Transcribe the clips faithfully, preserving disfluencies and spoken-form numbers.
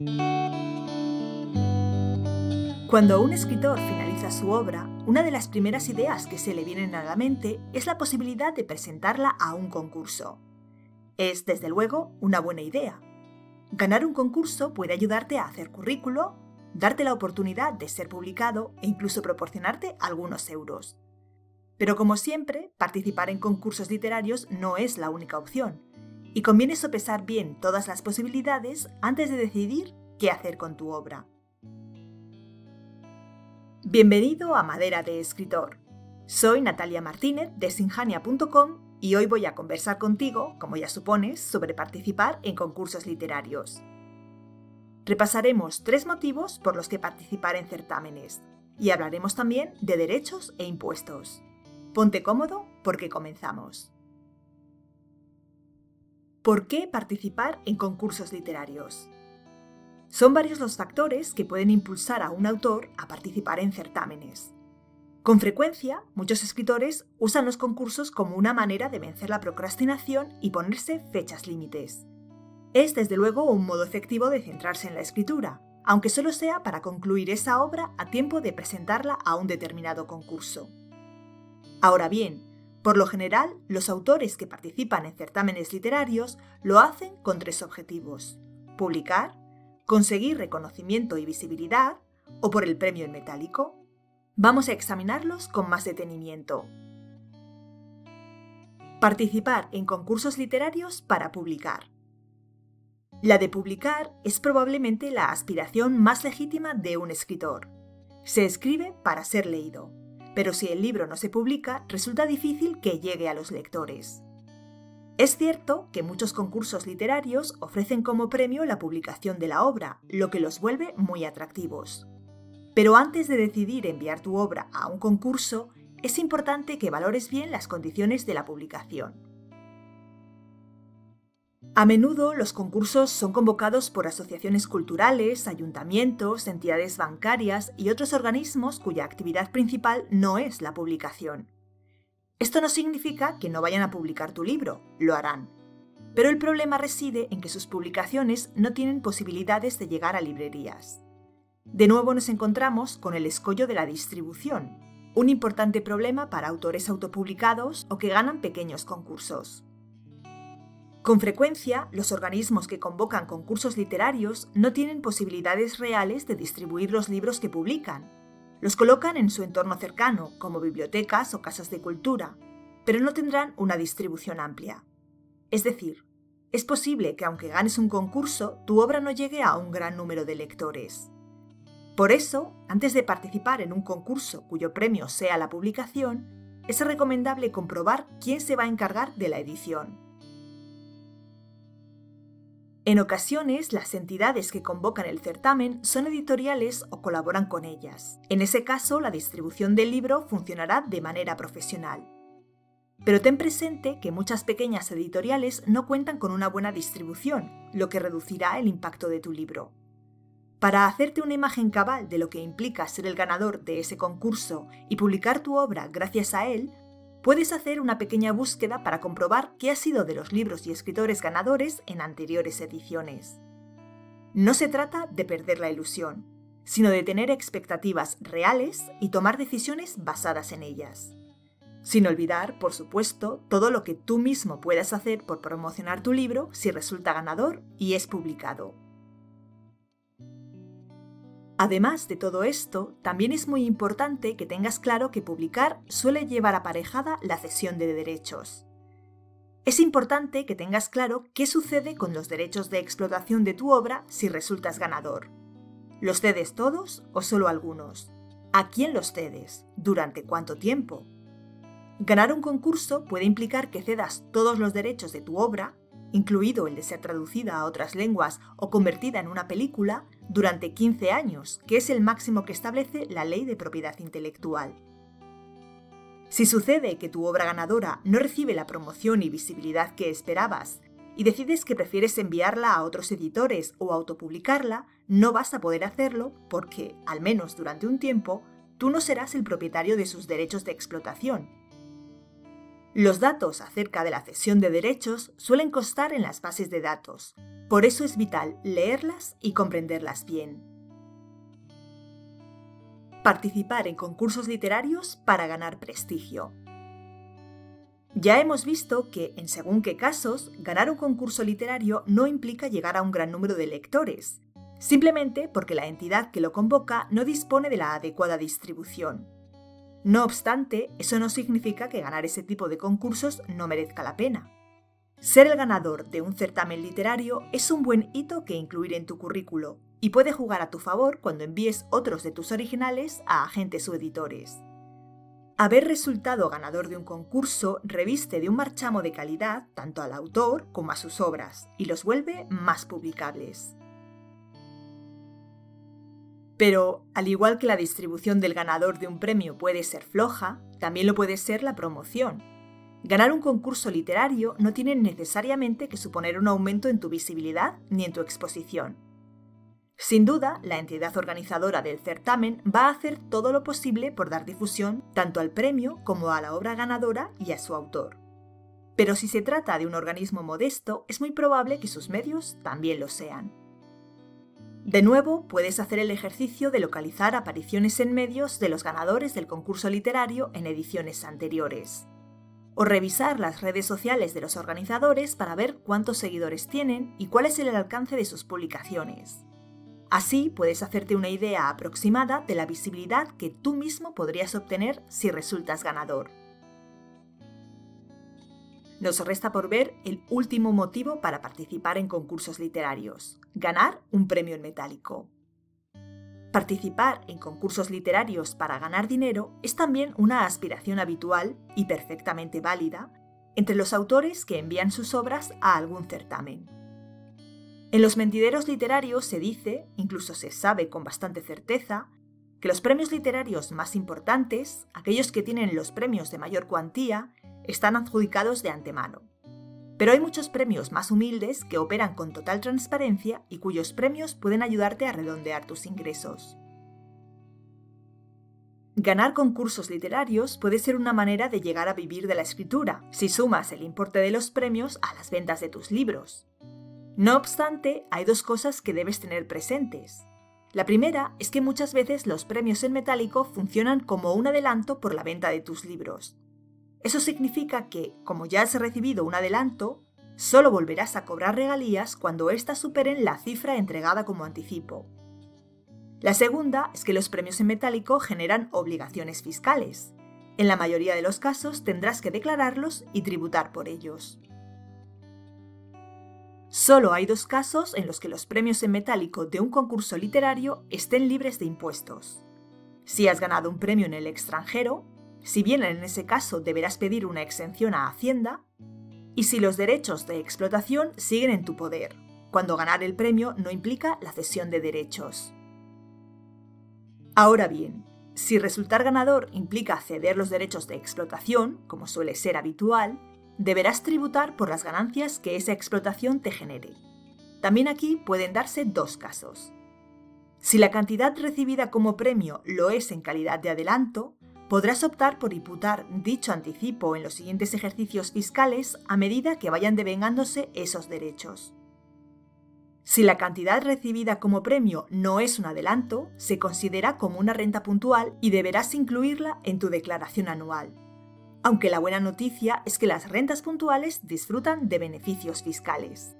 Cuando un escritor finaliza su obra, una de las primeras ideas que se le vienen a la mente es la posibilidad de presentarla a un concurso. Es, desde luego, una buena idea. Ganar un concurso puede ayudarte a hacer currículo, darte la oportunidad de ser publicado e incluso proporcionarte algunos euros. Pero como siempre, participar en concursos literarios no es la única opción, y conviene sopesar bien todas las posibilidades antes de decidir qué hacer con tu obra. Bienvenido a Madera de Escritor. Soy Natalia Martínez de sinjania punto com y hoy voy a conversar contigo, como ya supones, sobre participar en concursos literarios. Repasaremos tres motivos por los que participar en certámenes y hablaremos también de derechos e impuestos. Ponte cómodo porque comenzamos. ¿Por qué participar en concursos literarios? Son varios los factores que pueden impulsar a un autor a participar en certámenes. Con frecuencia, muchos escritores usan los concursos como una manera de vencer la procrastinación y ponerse fechas límites. Es, desde luego, un modo efectivo de centrarse en la escritura, aunque solo sea para concluir esa obra a tiempo de presentarla a un determinado concurso. Ahora bien, por lo general, los autores que participan en certámenes literarios lo hacen con tres objetivos: publicar, conseguir reconocimiento y visibilidad o por el premio en metálico. Vamos a examinarlos con más detenimiento. Participar en concursos literarios para publicar. La de publicar es probablemente la aspiración más legítima de un escritor. Se escribe para ser leído, pero si el libro no se publica, resulta difícil que llegue a los lectores. Es cierto que muchos concursos literarios ofrecen como premio la publicación de la obra, lo que los vuelve muy atractivos. Pero antes de decidir enviar tu obra a un concurso, es importante que valores bien las condiciones de la publicación. A menudo los concursos son convocados por asociaciones culturales, ayuntamientos, entidades bancarias y otros organismos cuya actividad principal no es la publicación. Esto no significa que no vayan a publicar tu libro, lo harán. Pero el problema reside en que sus publicaciones no tienen posibilidades de llegar a librerías. De nuevo nos encontramos con el escollo de la distribución, un importante problema para autores autopublicados o que ganan pequeños concursos. Con frecuencia, los organismos que convocan concursos literarios no tienen posibilidades reales de distribuir los libros que publican. Los colocan en su entorno cercano, como bibliotecas o casas de cultura, pero no tendrán una distribución amplia. Es decir, es posible que aunque ganes un concurso, tu obra no llegue a un gran número de lectores. Por eso, antes de participar en un concurso cuyo premio sea la publicación, es recomendable comprobar quién se va a encargar de la edición. En ocasiones, las entidades que convocan el certamen son editoriales o colaboran con ellas. En ese caso, la distribución del libro funcionará de manera profesional. Pero ten presente que muchas pequeñas editoriales no cuentan con una buena distribución, lo que reducirá el impacto de tu libro. Para hacerte una imagen cabal de lo que implica ser el ganador de ese concurso y publicar tu obra gracias a él, puedes hacer una pequeña búsqueda para comprobar qué ha sido de los libros y escritores ganadores en anteriores ediciones. No se trata de perder la ilusión, sino de tener expectativas reales y tomar decisiones basadas en ellas. Sin olvidar, por supuesto, todo lo que tú mismo puedas hacer por promocionar tu libro si resulta ganador y es publicado. Además de todo esto, también es muy importante que tengas claro que publicar suele llevar aparejada la cesión de derechos. Es importante que tengas claro qué sucede con los derechos de explotación de tu obra si resultas ganador. ¿Los cedes todos o solo algunos? ¿A quién los cedes? ¿Durante cuánto tiempo? Ganar un concurso puede implicar que cedas todos los derechos de tu obra, incluido el de ser traducida a otras lenguas o convertida en una película, durante quince años, que es el máximo que establece la Ley de Propiedad Intelectual. Si sucede que tu obra ganadora no recibe la promoción y visibilidad que esperabas y decides que prefieres enviarla a otros editores o autopublicarla, no vas a poder hacerlo porque, al menos durante un tiempo, tú no serás el propietario de sus derechos de explotación. Los datos acerca de la cesión de derechos suelen constar en las bases de datos, por eso es vital leerlas y comprenderlas bien. Participar en concursos literarios para ganar prestigio. Ya hemos visto que, en según qué casos, ganar un concurso literario no implica llegar a un gran número de lectores, simplemente porque la entidad que lo convoca no dispone de la adecuada distribución. No obstante, eso no significa que ganar ese tipo de concursos no merezca la pena. Ser el ganador de un certamen literario es un buen hito que incluir en tu currículo y puede jugar a tu favor cuando envíes otros de tus originales a agentes o editores. Haber resultado ganador de un concurso reviste de un marchamo de calidad tanto al autor como a sus obras y los vuelve más publicables. Pero, al igual que la distribución del ganador de un premio puede ser floja, también lo puede ser la promoción. Ganar un concurso literario no tiene necesariamente que suponer un aumento en tu visibilidad ni en tu exposición. Sin duda, la entidad organizadora del certamen va a hacer todo lo posible por dar difusión tanto al premio como a la obra ganadora y a su autor. Pero si se trata de un organismo modesto, es muy probable que sus medios también lo sean. De nuevo, puedes hacer el ejercicio de localizar apariciones en medios de los ganadores del concurso literario en ediciones anteriores. O revisar las redes sociales de los organizadores para ver cuántos seguidores tienen y cuál es el alcance de sus publicaciones. Así puedes hacerte una idea aproximada de la visibilidad que tú mismo podrías obtener si resultas ganador. Nos resta por ver el último motivo para participar en concursos literarios: ganar un premio en metálico. Participar en concursos literarios para ganar dinero es también una aspiración habitual y perfectamente válida entre los autores que envían sus obras a algún certamen. En los mentideros literarios se dice, incluso se sabe con bastante certeza, que los premios literarios más importantes, aquellos que tienen los premios de mayor cuantía, están adjudicados de antemano. Pero hay muchos premios más humildes que operan con total transparencia y cuyos premios pueden ayudarte a redondear tus ingresos. Ganar concursos literarios puede ser una manera de llegar a vivir de la escritura, si sumas el importe de los premios a las ventas de tus libros. No obstante, hay dos cosas que debes tener presentes. La primera es que muchas veces los premios en metálico funcionan como un adelanto por la venta de tus libros. Eso significa que, como ya has recibido un adelanto, solo volverás a cobrar regalías cuando éstas superen la cifra entregada como anticipo. La segunda es que los premios en metálico generan obligaciones fiscales. En la mayoría de los casos tendrás que declararlos y tributar por ellos. Solo hay dos casos en los que los premios en metálico de un concurso literario estén libres de impuestos. Si has ganado un premio en el extranjero, si bien en ese caso deberás pedir una exención a Hacienda, y si los derechos de explotación siguen en tu poder, cuando ganar el premio no implica la cesión de derechos. Ahora bien, si resultar ganador implica ceder los derechos de explotación, como suele ser habitual, deberás tributar por las ganancias que esa explotación te genere. También aquí pueden darse dos casos. Si la cantidad recibida como premio lo es en calidad de adelanto, podrás optar por imputar dicho anticipo en los siguientes ejercicios fiscales a medida que vayan devengándose esos derechos. Si la cantidad recibida como premio no es un adelanto, se considera como una renta puntual y deberás incluirla en tu declaración anual. Aunque la buena noticia es que las rentas puntuales disfrutan de beneficios fiscales.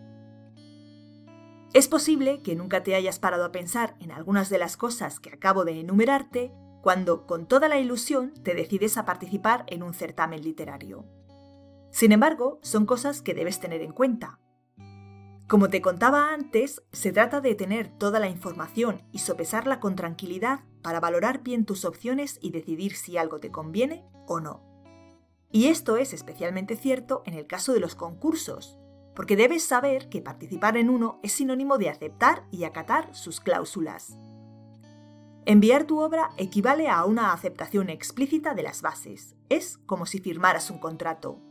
Es posible que nunca te hayas parado a pensar en algunas de las cosas que acabo de enumerarte cuando, con toda la ilusión, te decides a participar en un certamen literario. Sin embargo, son cosas que debes tener en cuenta. Como te contaba antes, se trata de tener toda la información y sopesarla con tranquilidad para valorar bien tus opciones y decidir si algo te conviene o no. Y esto es especialmente cierto en el caso de los concursos, porque debes saber que participar en uno es sinónimo de aceptar y acatar sus cláusulas. Enviar tu obra equivale a una aceptación explícita de las bases. Es como si firmaras un contrato.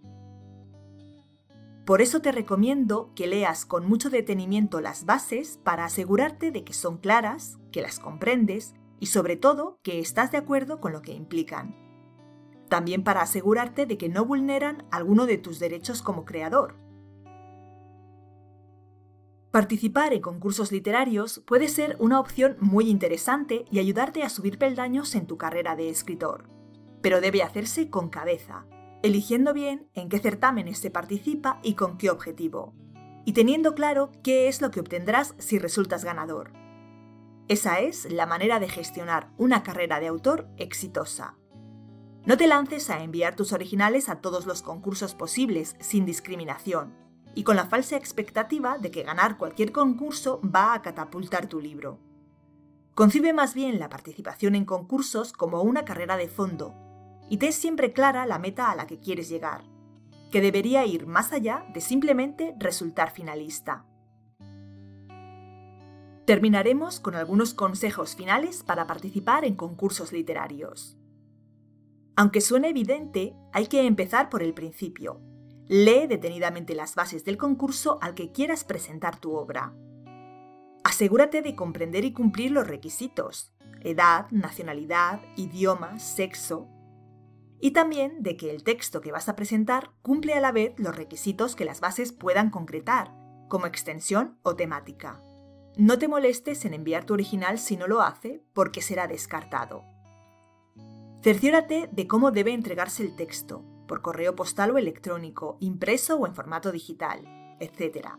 Por eso te recomiendo que leas con mucho detenimiento las bases para asegurarte de que son claras, que las comprendes y sobre todo que estás de acuerdo con lo que implican. también para asegurarte de que no vulneran alguno de tus derechos como creador. Participar en concursos literarios puede ser una opción muy interesante y ayudarte a subir peldaños en tu carrera de escritor, pero debe hacerse con cabeza, eligiendo bien en qué certámenes se participa y con qué objetivo, y teniendo claro qué es lo que obtendrás si resultas ganador. Esa es la manera de gestionar una carrera de autor exitosa. No te lances a enviar tus originales a todos los concursos posibles sin discriminación y con la falsa expectativa de que ganar cualquier concurso va a catapultar tu libro. Concibe más bien la participación en concursos como una carrera de fondo y ten siempre clara la meta a la que quieres llegar, que debería ir más allá de simplemente resultar finalista. Terminaremos con algunos consejos finales para participar en concursos literarios. Aunque suene evidente, hay que empezar por el principio. Lee detenidamente las bases del concurso al que quieras presentar tu obra. Asegúrate de comprender y cumplir los requisitos: edad, nacionalidad, idioma, sexo, y también de que el texto que vas a presentar cumple a la vez los requisitos que las bases puedan concretar, como extensión o temática. No te molestes en enviar tu original si no lo hace, porque será descartado. Cerciórate de cómo debe entregarse el texto, por correo postal o electrónico, impreso o en formato digital, etcétera.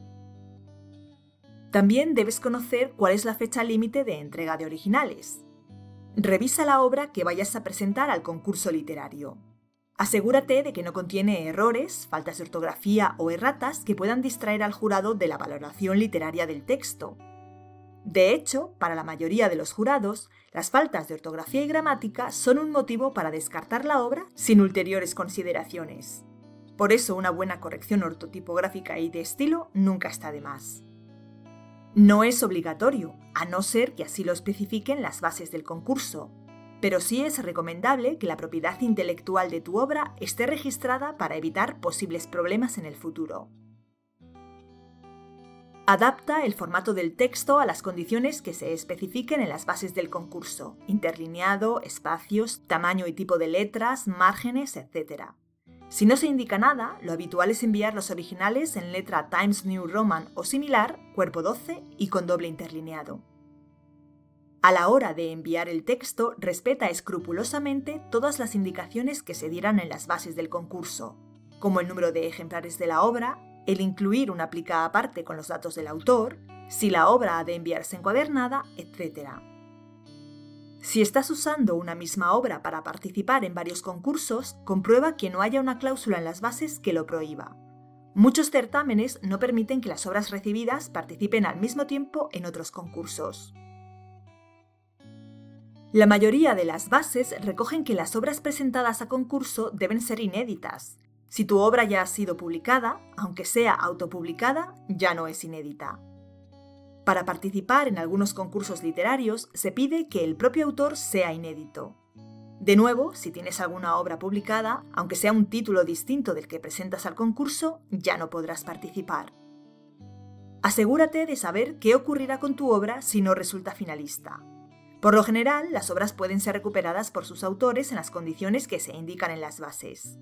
También debes conocer cuál es la fecha límite de entrega de originales. Revisa la obra que vayas a presentar al concurso literario. Asegúrate de que no contiene errores, faltas de ortografía o erratas que puedan distraer al jurado de la valoración literaria del texto. De hecho, para la mayoría de los jurados, las faltas de ortografía y gramática son un motivo para descartar la obra sin ulteriores consideraciones. Por eso una buena corrección ortotipográfica y de estilo nunca está de más. No es obligatorio, a no ser que así lo especifiquen las bases del concurso, pero sí es recomendable que la propiedad intelectual de tu obra esté registrada para evitar posibles problemas en el futuro. Adapta el formato del texto a las condiciones que se especifiquen en las bases del concurso: interlineado, espacios, tamaño y tipo de letras, márgenes, etcétera. Si no se indica nada, lo habitual es enviar los originales en letra Times New Roman o similar, cuerpo doce y con doble interlineado. A la hora de enviar el texto, respeta escrupulosamente todas las indicaciones que se dieran en las bases del concurso, como el número de ejemplares de la obra, el incluir una plica aparte con los datos del autor, si la obra ha de enviarse encuadernada, etcétera. Si estás usando una misma obra para participar en varios concursos, comprueba que no haya una cláusula en las bases que lo prohíba. Muchos certámenes no permiten que las obras recibidas participen al mismo tiempo en otros concursos. La mayoría de las bases recogen que las obras presentadas a concurso deben ser inéditas. Si tu obra ya ha sido publicada, aunque sea autopublicada, ya no es inédita. Para participar en algunos concursos literarios se pide que el propio autor sea inédito. De nuevo, si tienes alguna obra publicada, aunque sea un título distinto del que presentas al concurso, ya no podrás participar. Asegúrate de saber qué ocurrirá con tu obra si no resulta finalista. Por lo general, las obras pueden ser recuperadas por sus autores en las condiciones que se indican en las bases.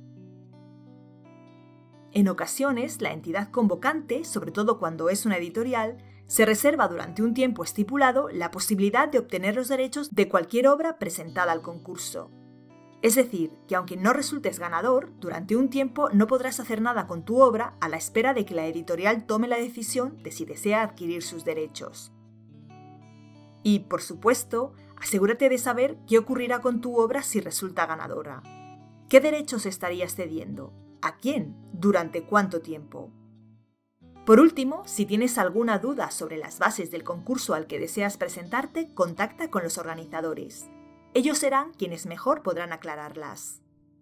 En ocasiones, la entidad convocante, sobre todo cuando es una editorial, se reserva durante un tiempo estipulado la posibilidad de obtener los derechos de cualquier obra presentada al concurso. Es decir, que aunque no resultes ganador, durante un tiempo no podrás hacer nada con tu obra a la espera de que la editorial tome la decisión de si desea adquirir sus derechos. Y, por supuesto, asegúrate de saber qué ocurrirá con tu obra si resulta ganadora. ¿Qué derechos estarías cediendo? ¿A quién? ¿Durante cuánto tiempo? Por último, si tienes alguna duda sobre las bases del concurso al que deseas presentarte, contacta con los organizadores. Ellos serán quienes mejor podrán aclararlas.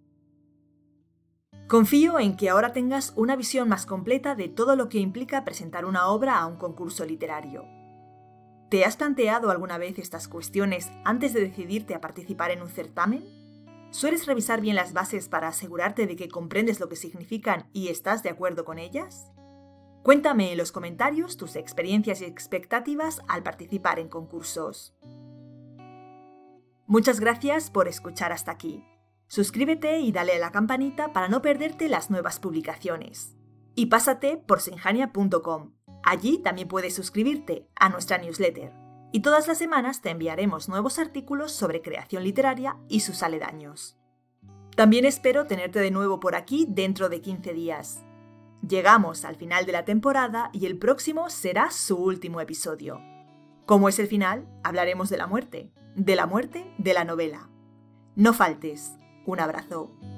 Confío en que ahora tengas una visión más completa de todo lo que implica presentar una obra a un concurso literario. ¿Te has planteado alguna vez estas cuestiones antes de decidirte a participar en un certamen? ¿Sueles revisar bien las bases para asegurarte de que comprendes lo que significan y estás de acuerdo con ellas? Cuéntame en los comentarios tus experiencias y expectativas al participar en concursos. Muchas gracias por escuchar hasta aquí. Suscríbete y dale a la campanita para no perderte las nuevas publicaciones. Y pásate por sinjania punto com. Allí también puedes suscribirte a nuestra newsletter. Y todas las semanas te enviaremos nuevos artículos sobre creación literaria y sus aledaños. También espero tenerte de nuevo por aquí dentro de quince días. Llegamos al final de la temporada y el próximo será su último episodio. Como es el final, hablaremos de la muerte, de la muerte de la novela. No faltes. Un abrazo.